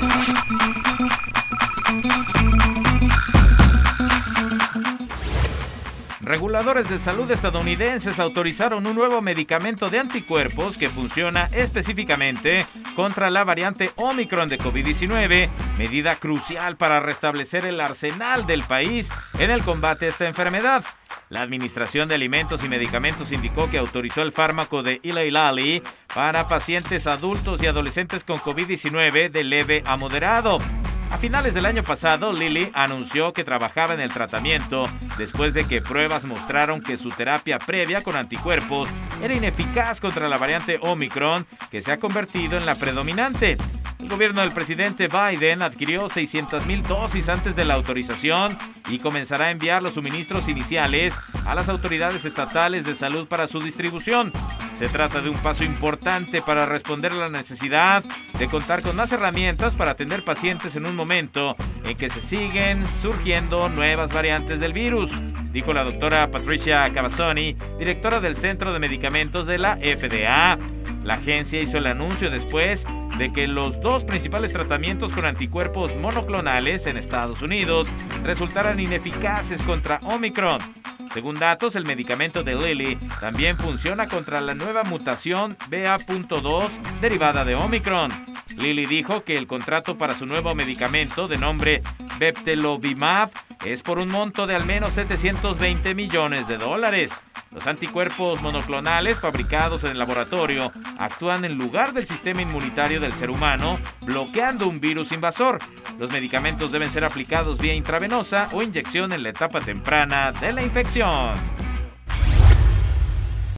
Reguladores de salud estadounidenses autorizaron un nuevo medicamento de anticuerpos que funciona específicamente contra la variante Omicron de COVID-19, medida crucial para restablecer el arsenal del país en el combate a esta enfermedad. La Administración de Alimentos y Medicamentos indicó que autorizó el fármaco de Eli Lilly para pacientes adultos y adolescentes con COVID-19 de leve a moderado. A finales del año pasado, Lilly anunció que trabajaba en el tratamiento después de que pruebas mostraron que su terapia previa con anticuerpos era ineficaz contra la variante Omicron, que se ha convertido en la predominante. El gobierno del presidente Biden adquirió 600,000 dosis antes de la autorización y comenzará a enviar los suministros iniciales a las autoridades estatales de salud para su distribución. Se trata de un paso importante para responder a la necesidad de contar con más herramientas para atender pacientes en un momento en que se siguen surgiendo nuevas variantes del virus, dijo la doctora Patricia Cavazzoni, directora del Centro de Medicamentos de la FDA. La agencia hizo el anuncio después de que los dos principales tratamientos con anticuerpos monoclonales en Estados Unidos resultaran ineficaces contra Omicron. Según datos, el medicamento de Lilly también funciona contra la nueva mutación BA.2 derivada de Omicron. Lilly dijo que el contrato para su nuevo medicamento de nombre Bebtelovimab es por un monto de al menos $720 millones. Los anticuerpos monoclonales fabricados en el laboratorio actúan en lugar del sistema inmunitario del ser humano, bloqueando un virus invasor. Los medicamentos deben ser aplicados vía intravenosa o inyección en la etapa temprana de la infección.